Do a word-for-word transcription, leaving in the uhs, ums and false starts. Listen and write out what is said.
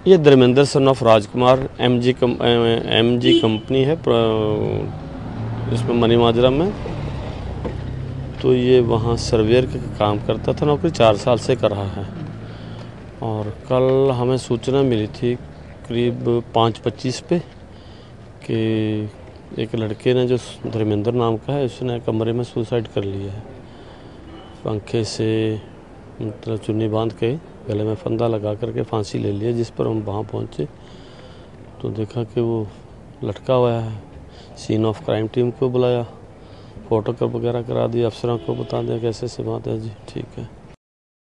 ये Dharmendra son of Rajkumar M G कम M G company है इसमें मनी माजरा में। तो ये वहाँ सर्वेयर का काम करता था, नौकरी चार साल से कर रहा है। और कल हमें सूचना मिली थी करीब पाँच पच्चीस पे कि एक लड़के ने जो धर्मेंद्र नाम का है उसने कमरे में सुसाइड कर लिया है। पंखे से मतलब चुन्नी बांध के गले में फंदा लगा करके फांसी ले लिया। जिस पर हम वहाँ पहुँचे तो देखा कि वो लटका हुआ है। सीन ऑफ क्राइम टीम को बुलाया, फ़ोटो वगैरह करा दिया, अफसरों को बता दिया कैसे से बात है जी, ठीक है।